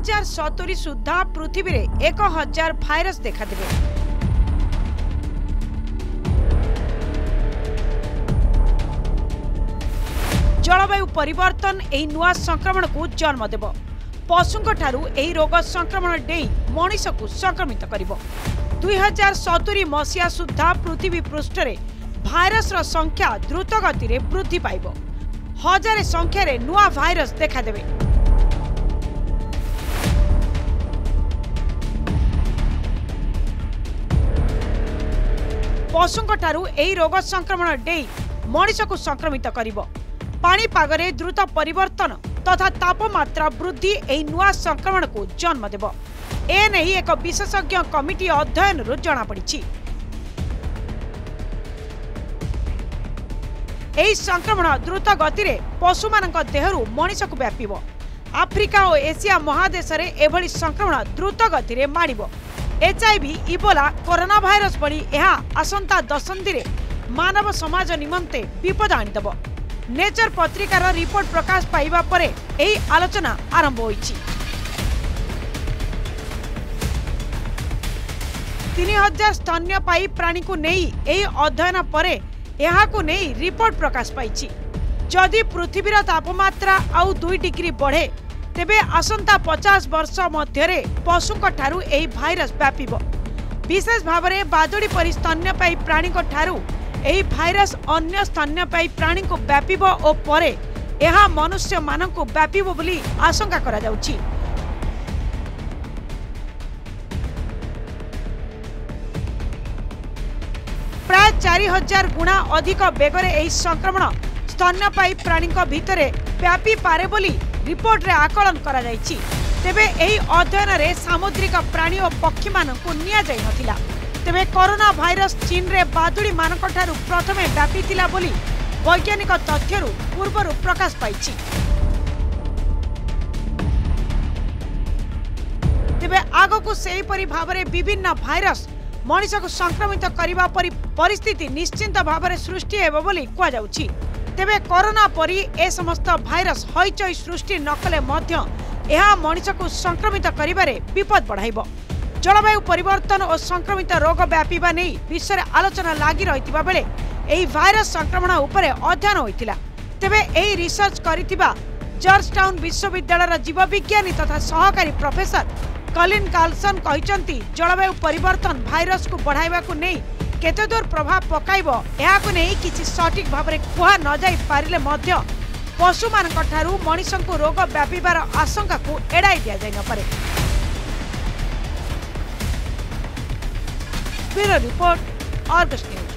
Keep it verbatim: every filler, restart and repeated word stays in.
हजार सतुरी सुधा पृथ्वी रे एक हजार भाइरस देखा देबे। जलवायु परिवर्तन एही नुआ संक्रमण को जन्म देब। पशुंक ठारू एही रोग संक्रमण डेई मनीष को संक्रमित करिब। दुई हजार सतुरी मसीहा सुधा पृथ्वी पृष्ठ रे भाइरस रो संख्या द्रुत गति रे वृद्धि पाइब। हजार संख्या रे नुआ भाइरस देखा देबे। पशुंक ठारू एही रोग संक्रमण डेई मनीष को संक्रमित करिब। पाणीपागरे द्रुत परिवर्तन तथा तापमात्रा वृद्धि एही नुआ संक्रमण को जन्म देब। ए नहीं एक विशेषज्ञ कमिटी अध्ययन रु जना पड़ी। एही संक्रमण द्रुत गति रे पशु मानक देहरु मनीष को व्यापिब। आफ्रिका और एशिया महादेश रे एभली संक्रमण द्रुत गति रे माडिब। एचआईवी, इबोला, कोरोना भाइरस भली एहा आसंता दशंधि रे मानव समाज निमंते विपद आनिदेब। नेचर पत्रिकार रिपोर्ट प्रकाश पाइबा परे एही आलोचना आरंभ होईछि। तीन हजार स्तन्यपायी प्राणी को नहीं एही अध्ययन परे एहाकु नहीं रिपोर्ट प्रकाश पाइछि। जदि पृथ्वीर तापमात्रा आउ दुई डिग्री बढ़े तेबे आसंता पचास वर्ष मध्यरे पशुंक ठारू एही भाइरस व्यापिब। विशेष भावरे बादुड़ी परि स्तन्यपायी प्राणी को ठारू एही भाइरस अन्य स्तन्यपायी प्राणी को व्यापिब ओ परे एहा मनुष्य मानकु व्यापिब बोली आशंका करा जाउछि। प्राय चारि हजार गुणा अधिक बेगरे एही संक्रमण स्तन्यपायी प्राणी भितरे व्यापी पारे बोली रिपोर्ट रे आकलन करा जायछि। तेबे एही अध्ययन रे सामुद्रिक प्राणी और पक्षी मानकु निया जाय नथिला। तेबे कोरोना भाइरस चीन रे बादुड़ी मानक ठारू प्रथमे व्यापीतिला बोली वैज्ञानिक तथ्यरु पूर्वरु प्रकाश पाइछि। तेबे आगकु सेही परि भावरे विभिन्न भाइरस मनीष को संक्रमित करबा परि परिस्थिति निश्चिंत भावरे सृष्टि हेबो बोली कुआ जाउछि। तेबे कोरोना परि ए समस्त भाइरस हईचई सृष्टि नकले मध्य एहा मनीष को संक्रमित करिबारे विपद बढ़ाइबो। जलवायु परिवर्तन और संक्रमित रोग व्यापीबा नहीं विश्व में आलोचना लगी रही बेले एही भाइरस संक्रमण उपरे अध्ययन होइतिला। तेबे एही रिसर्च करितिबा जॉर्ज टाउन विश्वविद्यालय जीवविज्ञानी तथा सहकारी प्रोफेसर कलिन कार्लसन कहिसंती जलवायु परिवर्तन भाइरस को बढ़ाइबा को नहीं केते दूर प्रभाव पकाइबो एहाकु नहीं किछि सटीक भाबरे कुहा न जाई पारिले मध्य पशु मानक ठारू मनीषंकु रोग व्यापीबार आशंका को एड़ाई दिया जाय न पारे। Bureau report, Argus news.